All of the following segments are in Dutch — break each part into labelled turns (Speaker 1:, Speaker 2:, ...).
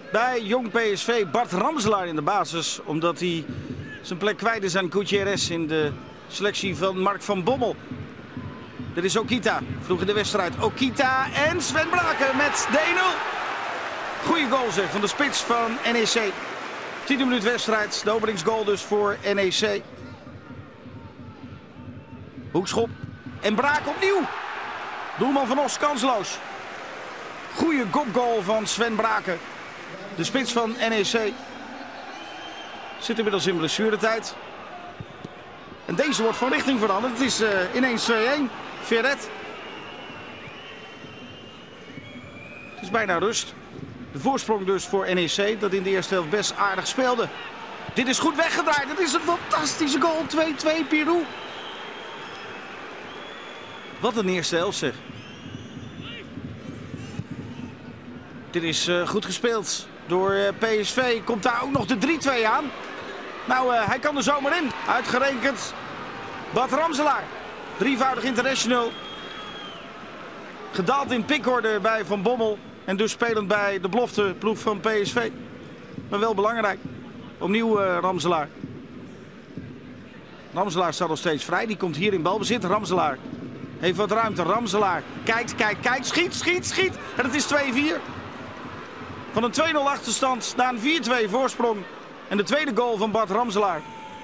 Speaker 1: bij Jong PSV. Bart Ramselaar in de basis, omdat hij zijn plek kwijt is aan Gutierrez in de selectie van Mark van Bommel. Dit is Okita, vroeg in de wedstrijd. Okita en Sven Braken met de 1-0. Goeie goal zeg van de spits van NEC. 10e minuut wedstrijd, de openingsgoal dus voor NEC. Hoekschop en Braken opnieuw. Doelman van Os kansloos. Goeie kopgoal van Sven Braken. De spits van NEC. Zit inmiddels in blessuretijd. En deze wordt van richting veranderd. Het is ineens 2-1. Verret. Het is bijna rust. De voorsprong dus voor NEC, dat in de eerste helft best aardig speelde. Dit is goed weggedraaid. Het is een fantastische goal. 2-2 Pirou. Wat een eerste helft zeg. Dit is goed gespeeld door PSV. Komt daar ook nog de 3-2 aan. Nou, hij kan er zomaar in. Uitgerekend Bart Ramselaar. Drievoudig international. Gedaald in pikorde bij Van Bommel. En dus spelend bij de belofteploeg van PSV. Maar wel belangrijk. Opnieuw Ramselaar. Ramselaar staat nog steeds vrij. Die komt hier in balbezit. Ramselaar heeft wat ruimte. Ramselaar kijkt. Schiet. En het is 2-4. Van een 2-0 achterstand naar een 4-2 voorsprong. En de tweede goal van Bart Ramselaar.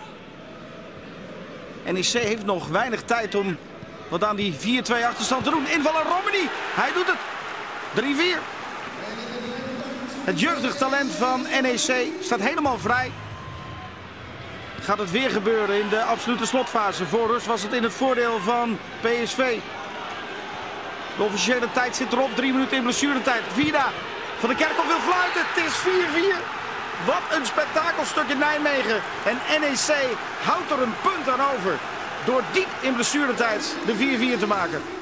Speaker 1: NEC heeft nog weinig tijd om wat aan die 4-2 achterstand te doen. Invaller Romani. Hij doet het. 3-4. Het jeugdig talent van NEC staat helemaal vrij. Gaat het weer gebeuren in de absolute slotfase. Voor rust was het in het voordeel van PSV. De officiële tijd zit erop. 3 minuten in blessuretijd. Vida van de Kerkhof wil fluiten. Het is 4-4. Wat een spektakelstuk in Nijmegen. En NEC houdt er een punt aan over. Door diep in blessuretijd de 4-4 te maken.